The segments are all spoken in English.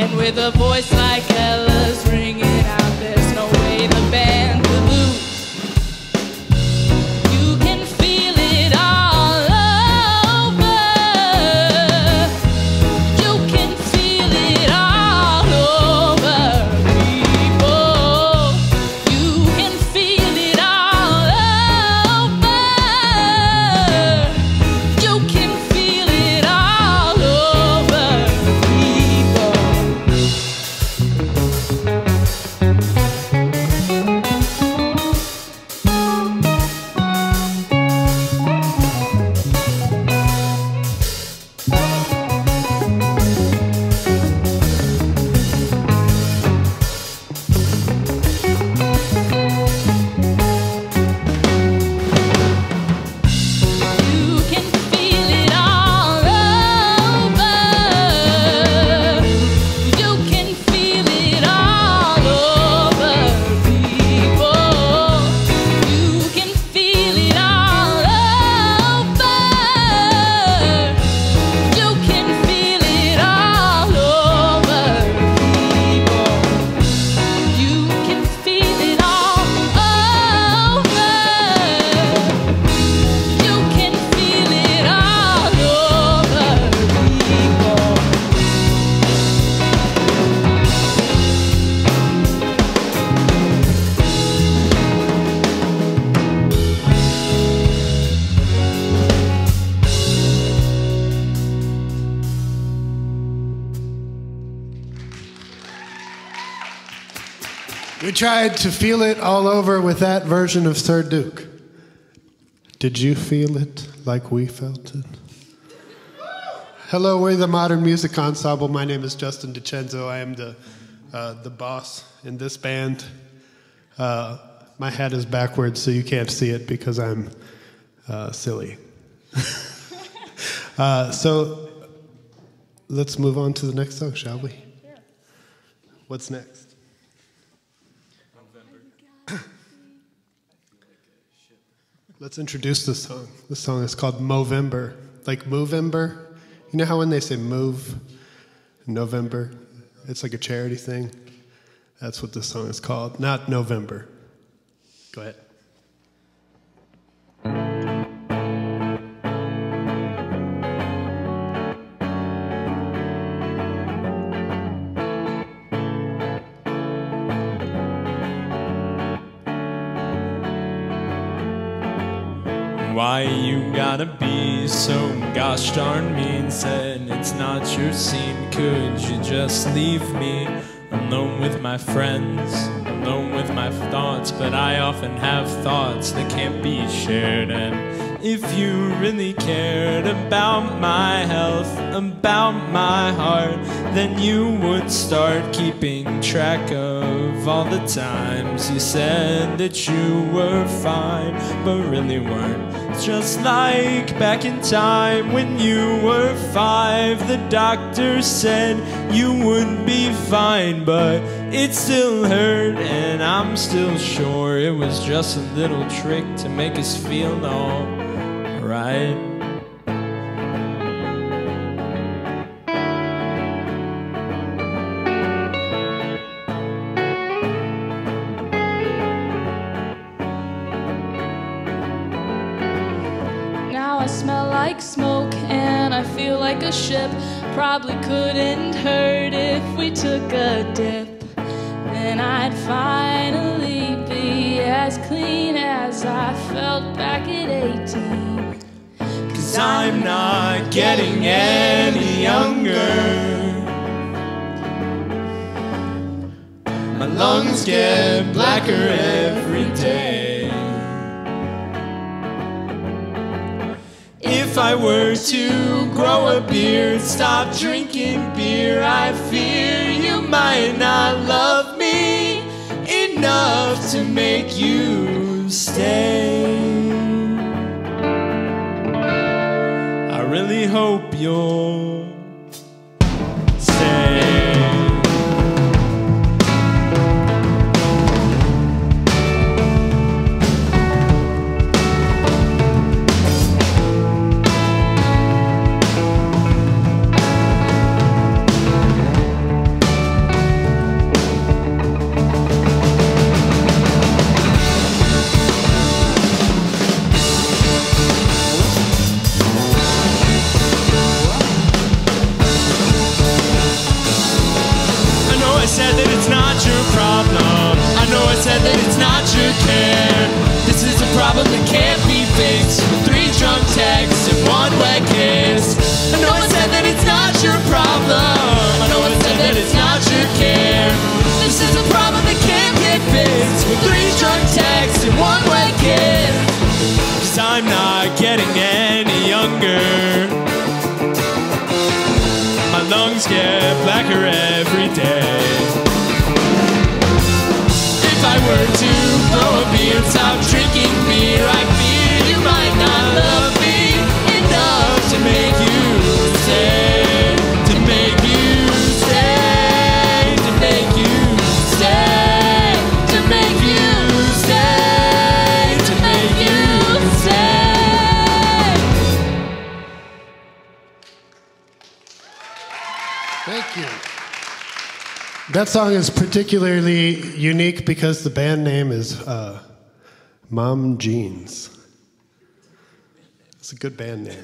And with a voice like Ella's ringing out, there's no way the band will lose. You can feel it all over. You can feel it all over people. You can feel it all over. You can feel it all over people. You can feel it all over. You can feel it all over people. You can feel it all over. You can feel it all over people. You can feel it all over. You can feel it all over people. We tried to feel it all over with that version of Sir Duke. Did you feel it like we felt it? Hello, we're the Modern Music Ensemble. My name is Justin DiCenzo. I am the boss in this band. My hat is backwards, so you can't see it because I'm silly. So let's move on to the next song, shall we? Yeah. What's next? Let's introduce this song. This song is called Movember. Like Movember. You know how when they say move in November, it's like a charity thing? That's what this song is called. Not November. Go ahead. Why you gotta be so gosh darn mean? Said it's not your scene, could you just leave me alone with my friends, alone with my thoughts? But I often have thoughts that can't be shared. And if you really cared about my health, about my heart, then you would start keeping track of all the times you said that you were fine, but really weren't. Just like back in time when you were 5, the doctor said you would be fine, but it still hurt, and I'm still sure it was just a little trick to make us feel all right. Now I smell like smoke and I feel like a ship. Probably couldn't hurt if we took a dip. Then I'd finally be as clean as I felt back at 18. 'Cause I'm not getting any younger. My lungs get blacker every day. If I were to grow a beard, stop drinking beer, I fear you might not love me enough to make you stay. I really hope you'll stay. get blacker every day. If I were to grow a beard, stop drinking beer, I fear you might not love me enough to make you stay, to make you stay, to make you stay, to make you stay, to make you stay. Thank you. That song is particularly unique because the band name is Mom Jeans. It's a good band name.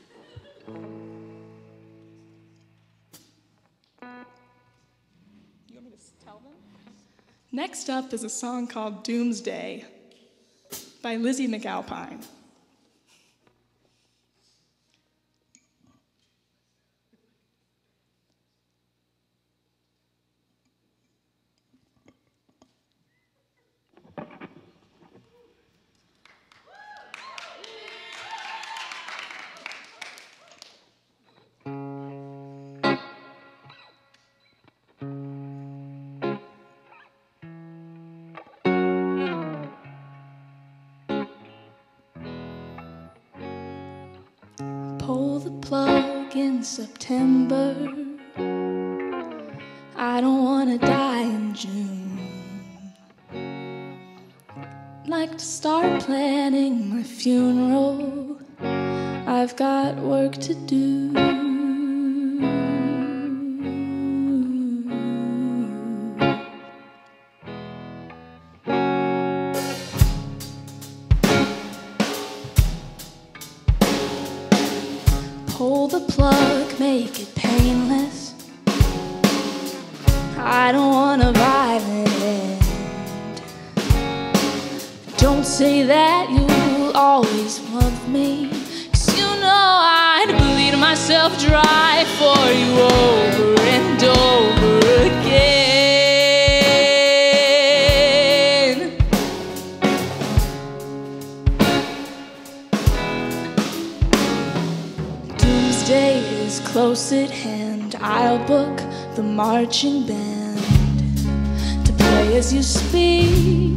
You want me to tell them? Next up is a song called Doomsday by Lizzie McAlpine. Pull the plug in September. I don't wanna die in June. Like to start planning my funeral. I've got work to do. Pull the plug, make it painless. I don't want a violent end. Don't say that you'll always love me, 'cause you know I'd bleed myself dry for you over and over again. Doomsday is close at hand. I'll book the marching band to play as you speak.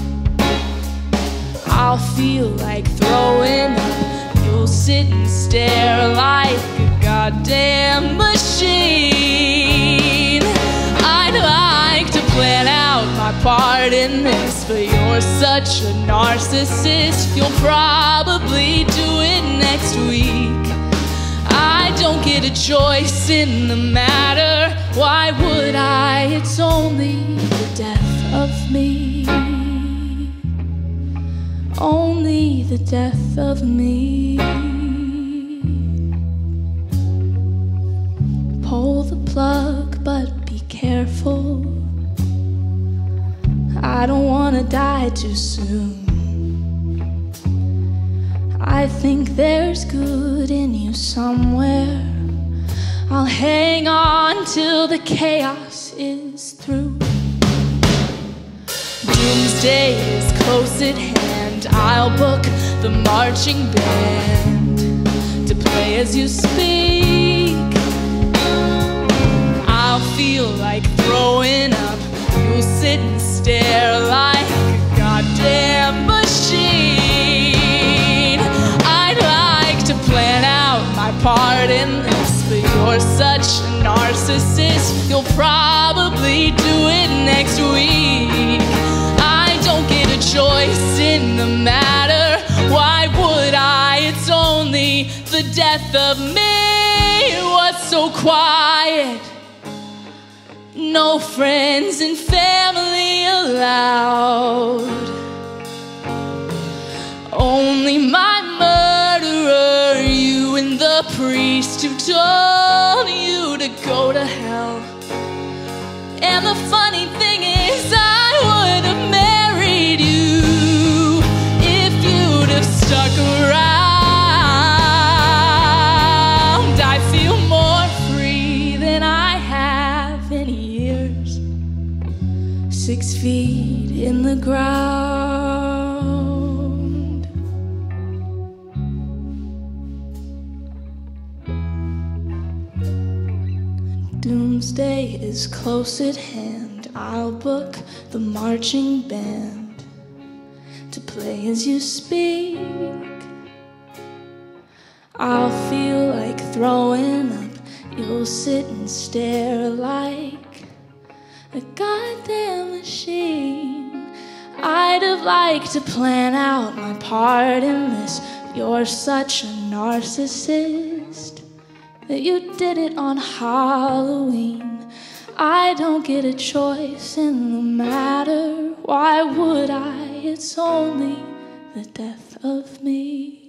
I'll feel like throwing up. You'll sit and stare like a goddamn machine. I'd like to plan out my part in this, but you're such a narcissist. You'll probably do it next week. I don't get a choice in the matter. Why would I? It's only the death of me. Only the death of me. Pull the plug, but be careful. I don't wanna die too soon. I think there's good in you somewhere. I'll hang on till the chaos is through. Doomsday is close at hand. I'll book the marching band to play as you speak. I'll feel like throwing up. You'll sit and stare like a goddamn machine. I'd like to plan out my part in this, but you're such a narcissist. You'll probably do it next week. I don't get a choice in the matter. Why would I? It's only the death of me. What's so quiet? No friends and family allowed. Only my murderer, you and the priest who told you to go to hell. And the funny thing is, I would have married you if you'd have stuck around. I feel more free than I have in years. 6 feet in the ground. Doom doomsday is close at hand, I'll book the marching band to play as you speak. I'll feel like throwing up, you'll sit and stare like a goddamn machine. I'd have liked to plan out my part in this. You're such a narcissist that you did it on Halloween. I don't get a choice in the matter. Why would I? It's only the death of me.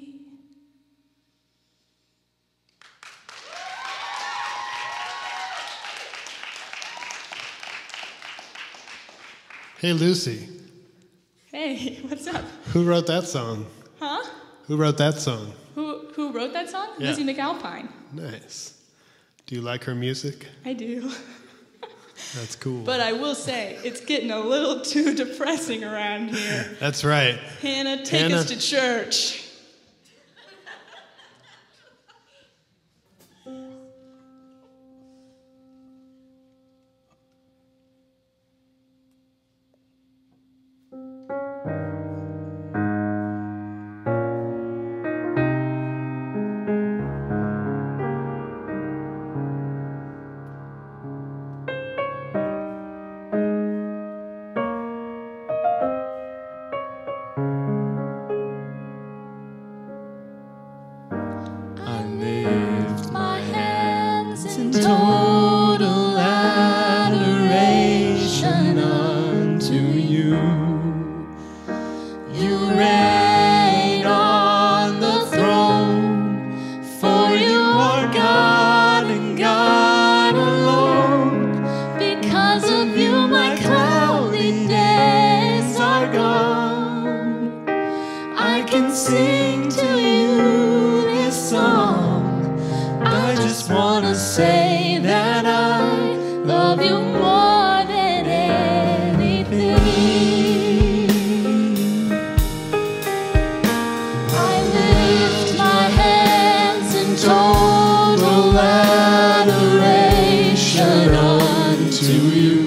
Hey, Lucy. Hey, what's up? Who wrote that song? Huh? Who wrote that song? Who wrote that song? Yeah. Lizzie McAlpine. Nice. Do you like her music? I do. That's cool. But I will say, it's getting a little too depressing around here. That's right. Hannah, take us to church. Total adoration unto you. You reign on the throne, for you are God and God alone. Because of you my cloudy days are gone. I can sing to you this song. I just wanna say that I love you more than anything. I lift my hands in total adoration unto you.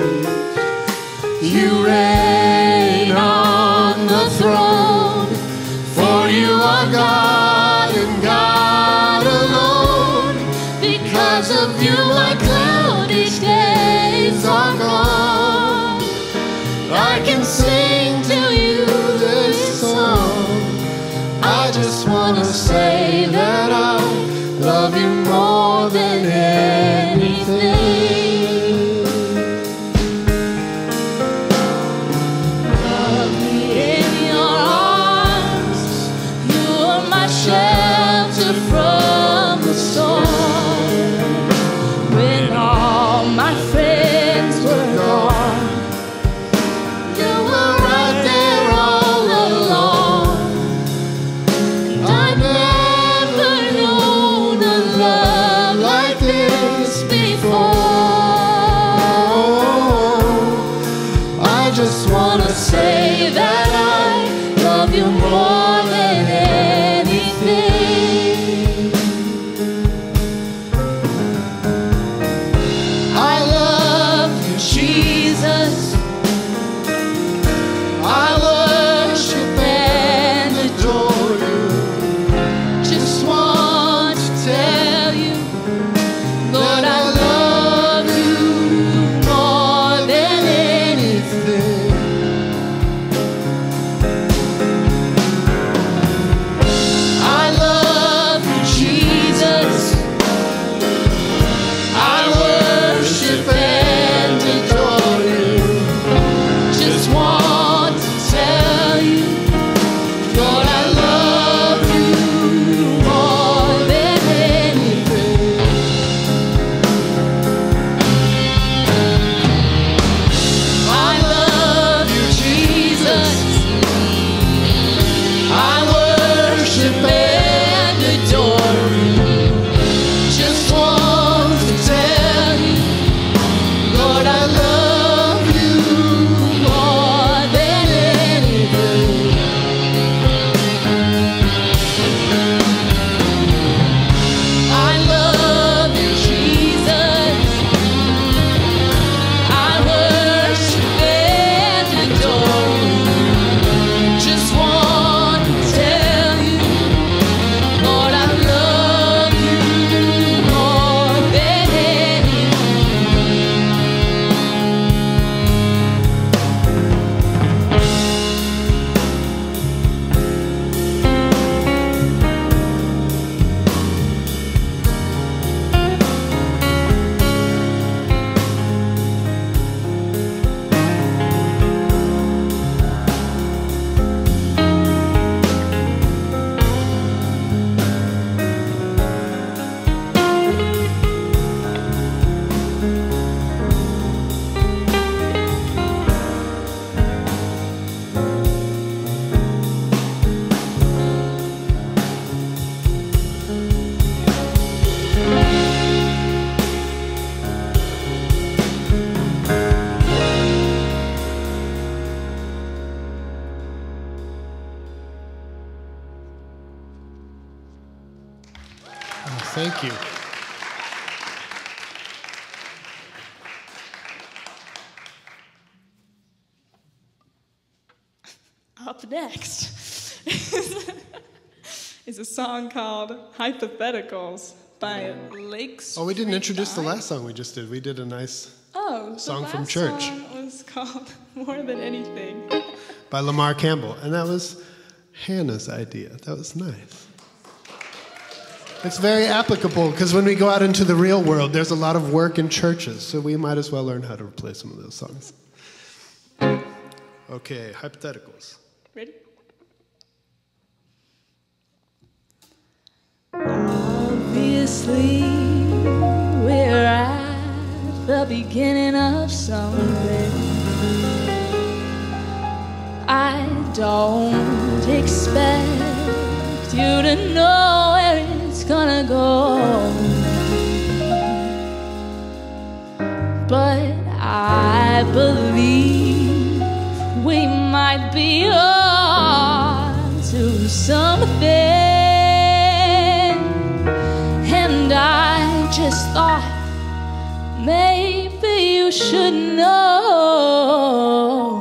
You reign on the throne, for you are God and God alone. Because of you my cloudy days are gone. I can sing to you this song. I just wanna say that I love you more than anything. Love me in your arms. You are my shelter from the storm. When all my friends were gone, you were right Thank you. Up next is a song called Hypotheticals by Lakes. Oh, we didn't introduce the last song we just did. We did a nice song from church. The last song was called More Than Anything by Lamar Campbell. And that was Hannah's idea. That was nice. It's very applicable because when we go out into the real world, there's a lot of work in churches. So we might as well learn how to play some of those songs. Okay, hypotheticals. Ready? Obviously, we're at the beginning of something. I don't expect you to know where it's gonna go, but I believe we might be on to something. And I just thought maybe you should know.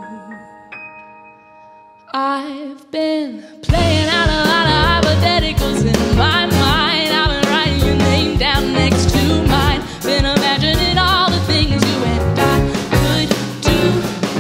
I've been playing out a lot of hypotheticals in my mind. I've been writing your name down next to mine. Been imagining all the things you and I could do.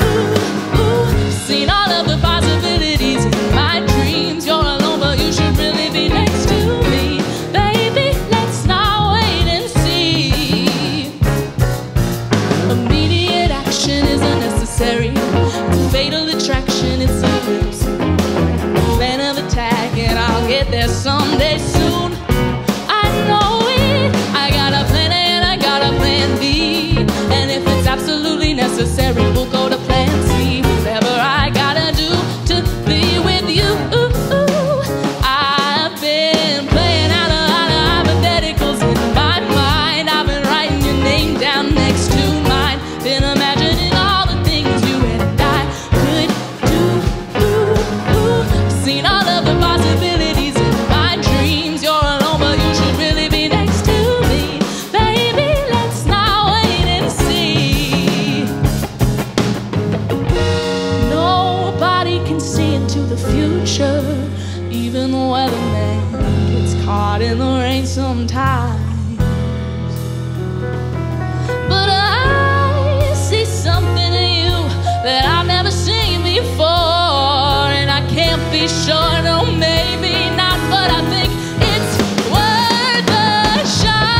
Seen all of the possibilities in my dreams. You're alone, but you should really be next to me. Baby, let's not wait and see. Immediate action is unnecessary. It's a fatal attraction, it's a plan of attack, and I'll get there someday soon. I know it. I got a plan A and I got a plan B, and if it's absolutely necessary, we'll go to plan C. Whatever I gotta do to be with you. I've been playing out a lot of hypotheticals in my mind. I've been writing your name down next to mine. Been imagining all the things you and I could do. Seen all of the possibilities in my dreams. You're alone, but you should really be next to me. Baby, let's not wait and see. Nobody can see into the future. Even the weatherman gets caught in the rain sometimes. But I see something in you that I've never seen before, and I can't be sure, no, maybe not, but I think it's worth a shot.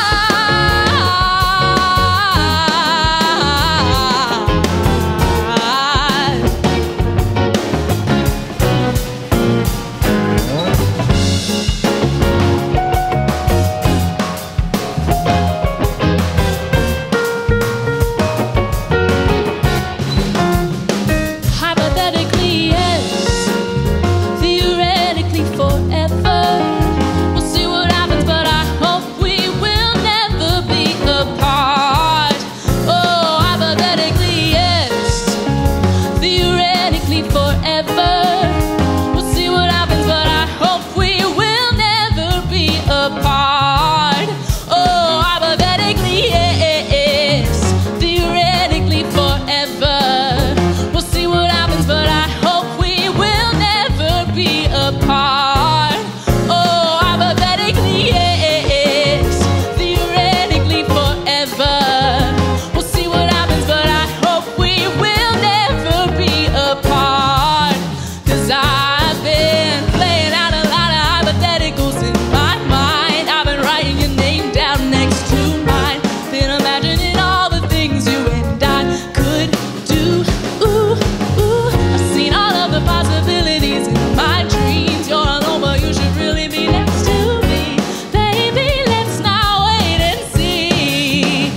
Hypothetically, yes. Theoretically, forever. We'll see what happens, but I hope we will never be apart. Oh, hypothetically, yes. Theoretically, forever. We'll see what happens, but I hope we will never be apart. Oh, hypothetically, yes. Theoretically, forever. We'll see what happens, but I hope we will never be apart. Oh, hypothetically, yes. Theoretically, forever. We'll see what happens, but I hope we will never be apart. 'Cause I've been playing out a lot of hypotheticals in my mind. I've been writing your name down next to mine. Been imagining all the things you and I could do. I've seen all of the possibilities in my dreams. You're alone, but you should really be next to me. Baby, let's not wait and see.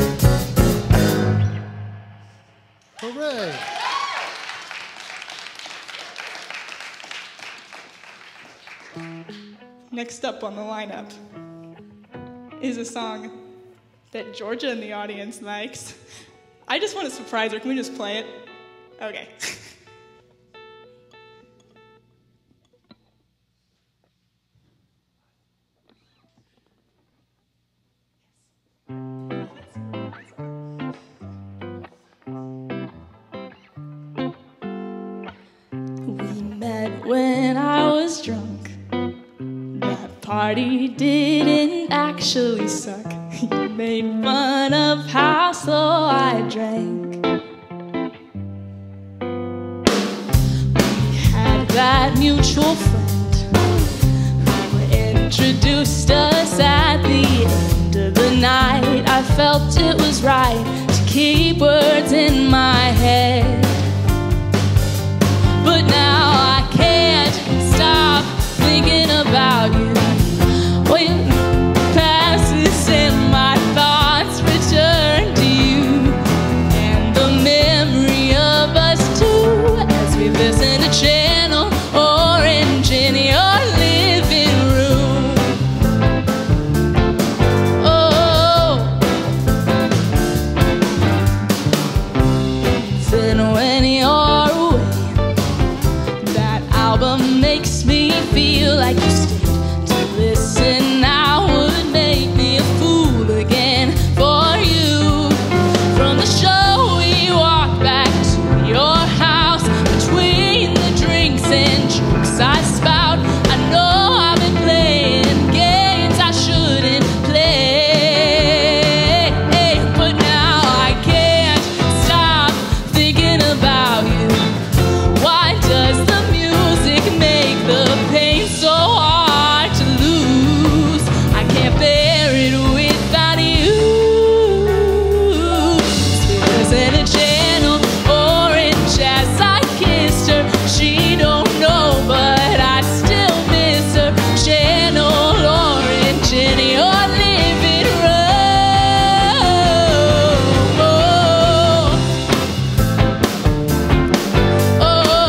Hooray! Next up on the lineup is a song that Georgia in the audience likes. I just want to surprise her. Can we just play it? Okay. party didn't actually suck. You made fun of how slow I drank. We had that mutual friend who introduced us at the end of the night. I felt it was right to keep words in my head, but now I can't stop thinking about you. When passes and my thoughts return to you, and the memory of us two as we listen to Channel Orange in your living room. Oh, then when you're away, that album makes me feel like you stayed to listen. I would make me a fool again for you. From the show we walked back to your house, between the drinks and jokes I spout. I know I've been playing games I shouldn't play, but now I can't stop thinking about you. Why does the music make the pain so hard to lose? I can't bear it without you. Listen to Channel Orange as I kissed her. She don't know, but I still miss her. Channel Orange in your living room. Oh, oh.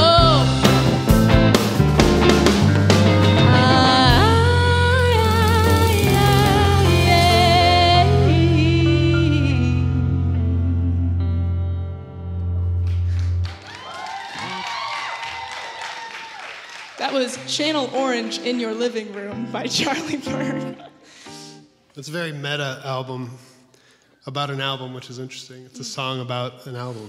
That was Channel Orange in Your Living Room by Charlie Byrd. It's a very meta album about an album, which is interesting. It's a song about an album.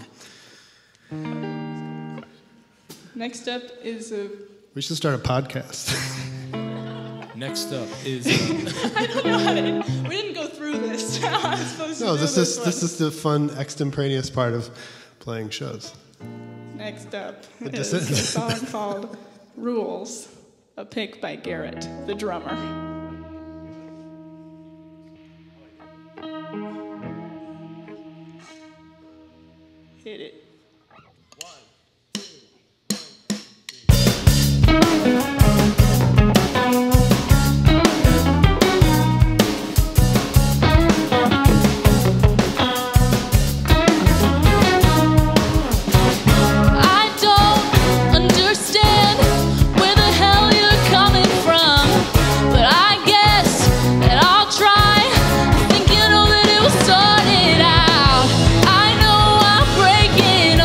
Next up is a... We should start a podcast. Next up is I don't know how to... We didn't go through this. How I'm supposed to No, do this one. is the fun extemporaneous part of playing shows. Next up It is just- a song called Rules, a pick by Garrett, the drummer. Hit it. I don't understand where the hell you're coming from, but I guess that I'll try. I think you know that it will sort it out. I know I'm breaking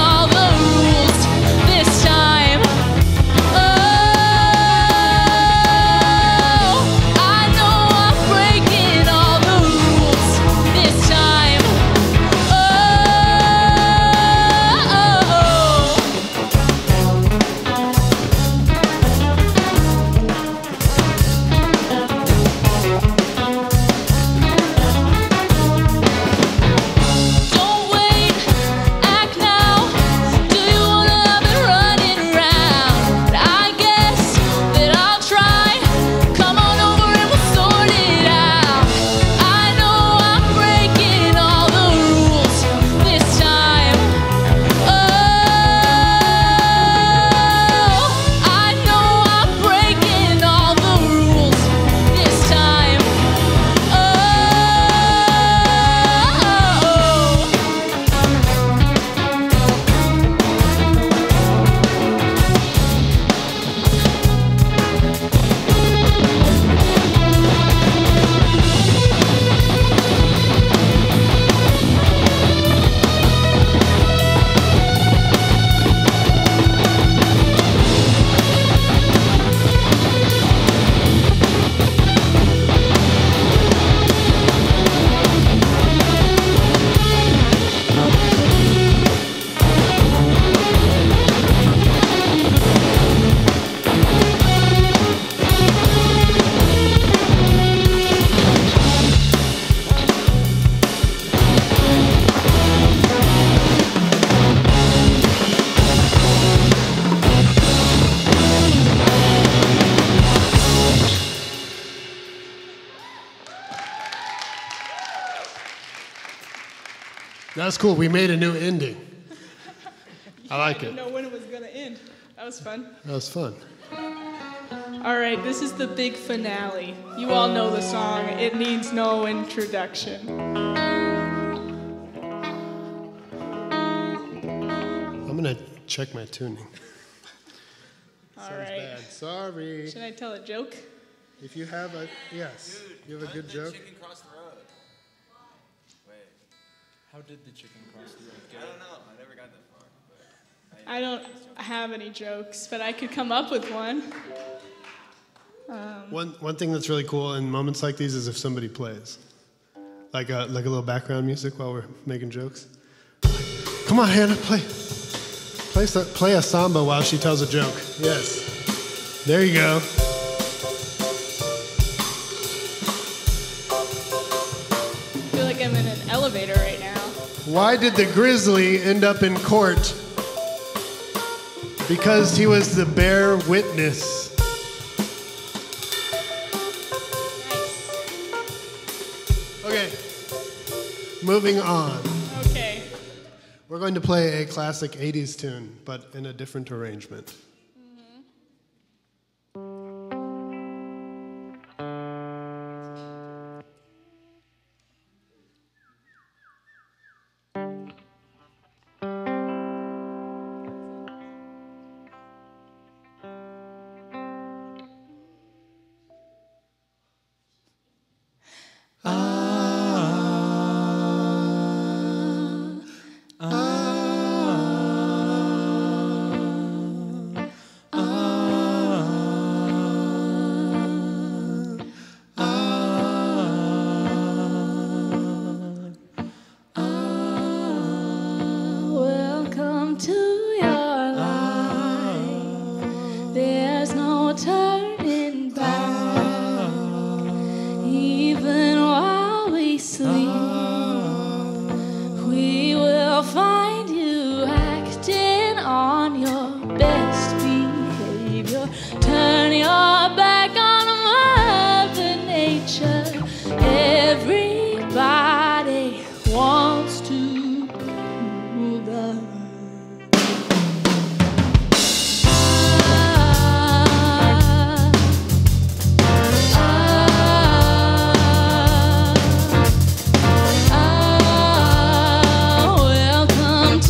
That's cool. We made a new ending. I like I didn't it. know when it was going to end. That was fun. That was fun. All right, this is the big finale. You all know the song. It needs no introduction. I'm going to check my tuning. All Sounds right. bad. Sorry. Should I tell a joke? If you have a, yes. You have a good joke? Chicken cross the road. Wait. How did the chicken cross the road? I don't know. I never got that far. I don't have any jokes, but I could come up with one. One thing that's really cool in moments like these is if somebody plays. Like a little background music while we're making jokes. Come on, Hannah, play a samba while she tells a joke. Yes. There you go. I feel like I'm in an elevator right now. Why did the grizzly end up in court? Because he was the bear witness. Okay, moving on. Okay. We're going to play a classic 80s tune, but in a different arrangement. Welcome to your life. There's no turning back. Even while we sleep, we will find you acting on your best behavior. Turn your back on Mother Nature. Everybody wants to rule the world. Welcome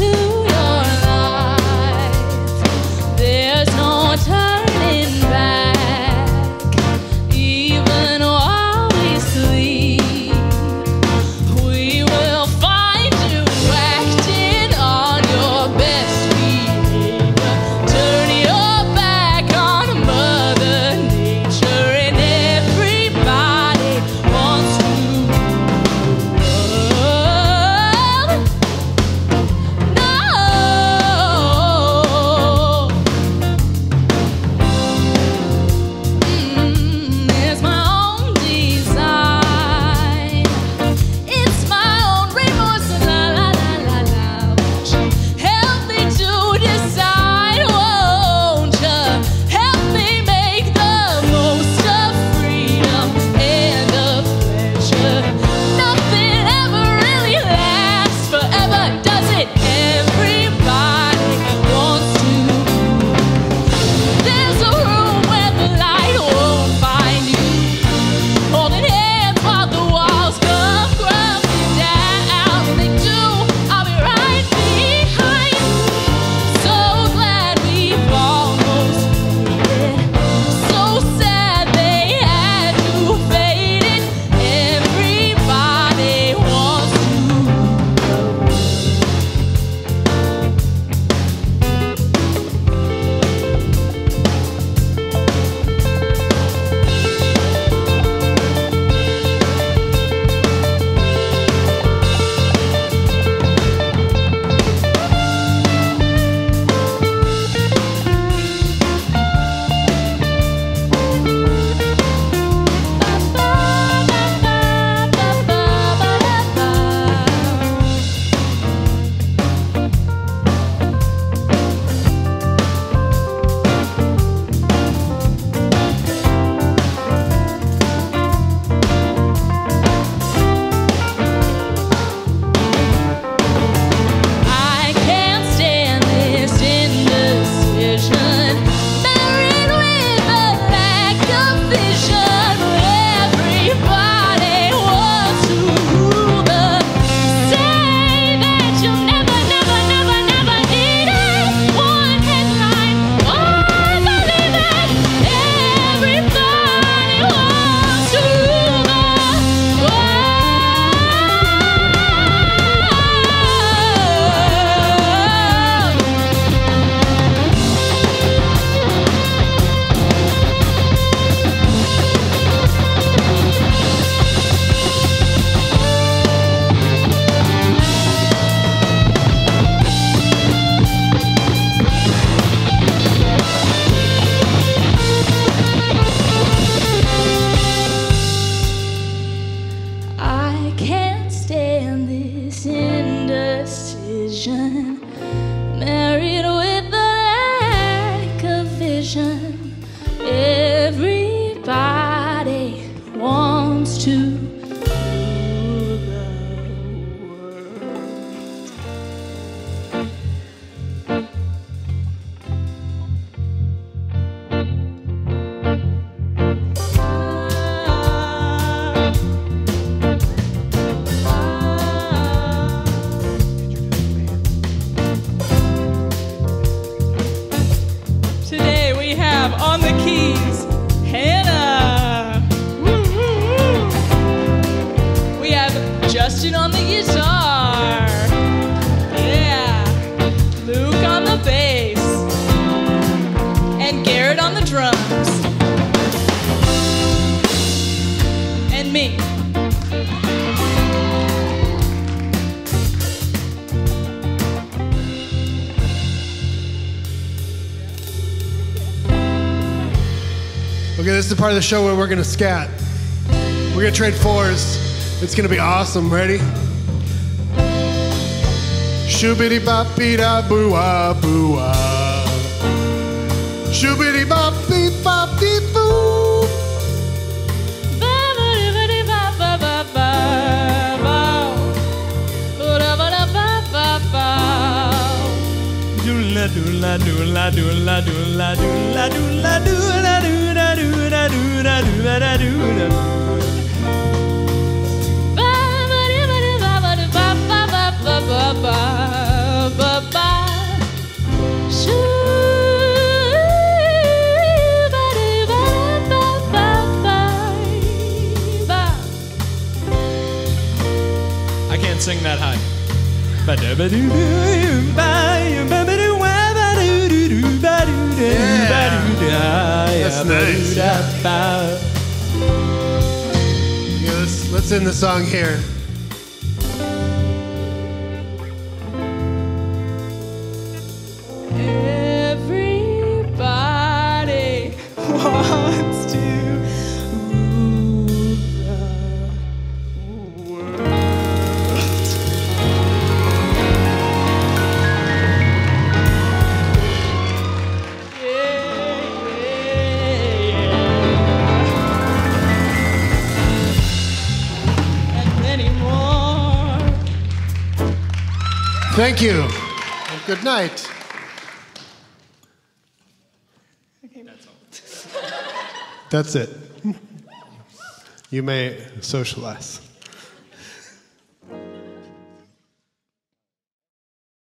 vision, married with the lack of vision. Everybody wants to rule the world. Today we have on the keys Hannah. Woo-hoo-hoo. We have Justin on the guitar. Yeah. Luke on the bass. And Garrett on the drums. And me. Okay, this is the part of the show where we're gonna scat. We're gonna trade fours. It's gonna be awesome. Ready? Shoobity bop beep da boo ah boo ah. Shoobity bop beep bop beep boo. Doola doola doola doola doola doola doola doola doola doola doola doola doola. I can't sing that high. That's nice. Yeah, let's end the song here. Everybody wants to rule the world. And many more. Thank you. And good night. That's it. You may socialize.